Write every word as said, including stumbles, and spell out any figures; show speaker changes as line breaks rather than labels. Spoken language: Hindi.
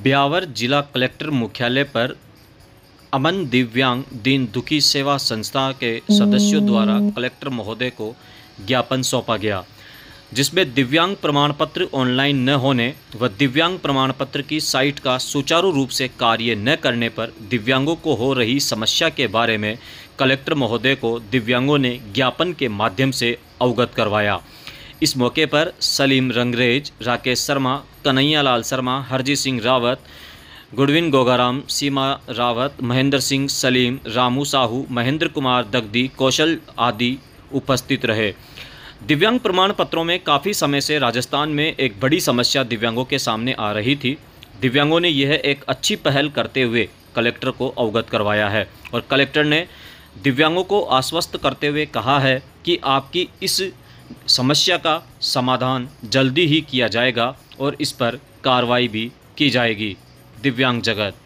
ब्यावर जिला कलेक्टर मुख्यालय पर अमन दिव्यांग दीन दुखी सेवा संस्था के सदस्यों द्वारा कलेक्टर महोदय को ज्ञापन सौंपा गया, जिसमें दिव्यांग प्रमाण पत्र ऑनलाइन न होने व दिव्यांग प्रमाण पत्र की साइट का सुचारू रूप से कार्य न करने पर दिव्यांगों को हो रही समस्या के बारे में कलेक्टर महोदय को दिव्यांगों ने ज्ञापन के माध्यम से अवगत करवाया। इस मौके पर सलीम रंगरेज, राकेश शर्मा, कन्हैया लाल शर्मा, हरजीत सिंह रावत, गुडविन गोगाराम, सीमा रावत, महेंद्र सिंह सलीम, रामू साहू, महेंद्र कुमार दगदी, कौशल आदि उपस्थित रहे। दिव्यांग प्रमाण पत्रों में काफ़ी समय से राजस्थान में एक बड़ी समस्या दिव्यांगों के सामने आ रही थी। दिव्यांगों ने यह एक अच्छी पहल करते हुए कलेक्टर को अवगत करवाया है और कलेक्टर ने दिव्यांगों को आश्वस्त करते हुए कहा है कि आपकी इस समस्या का समाधान जल्दी ही किया जाएगा और इस पर कार्रवाई भी की जाएगी। दिव्यांग जगत।